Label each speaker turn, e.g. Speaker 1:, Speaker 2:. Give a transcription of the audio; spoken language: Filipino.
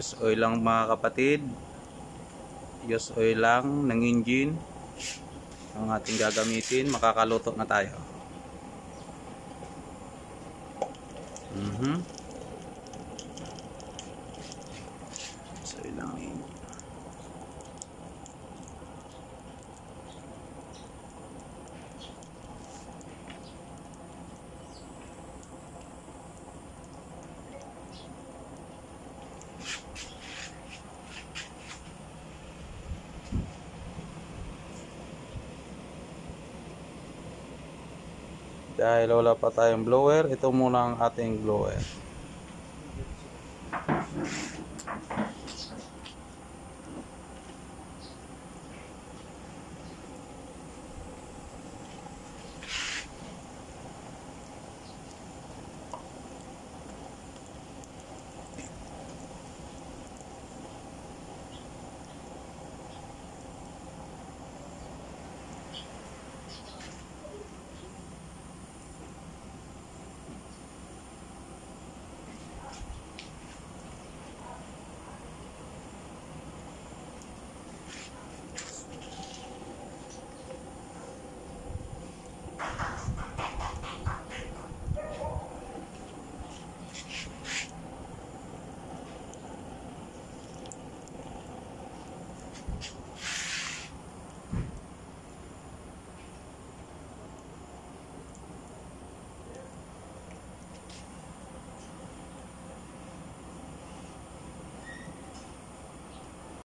Speaker 1: Use oil lang mga kapatid. Use oil lang ng engine ang ating gagamitin. Makakaluto na tayo. Use oil lang ng engine. Dahil wala pa tayong blower, ito muna ang ating blower.